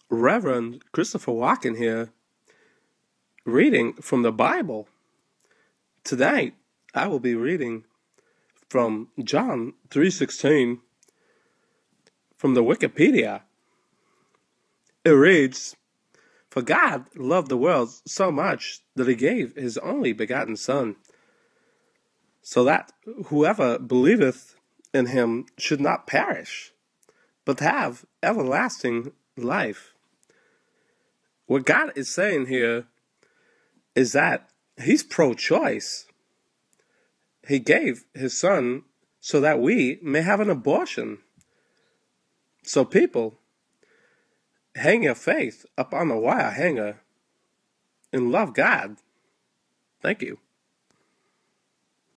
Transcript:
Reverend Christopher Walken here, reading from the Bible. Tonight, I will be reading from John 3:16 from the Wikipedia. It reads, "For God loved the world so much that he gave his only begotten Son, so that whoever believeth in him should not perish, but have everlasting life." What God is saying here is that he's pro-choice. He gave his Son so that we may have an abortion. So people, hang your faith up on a wire hanger and love God. Thank you.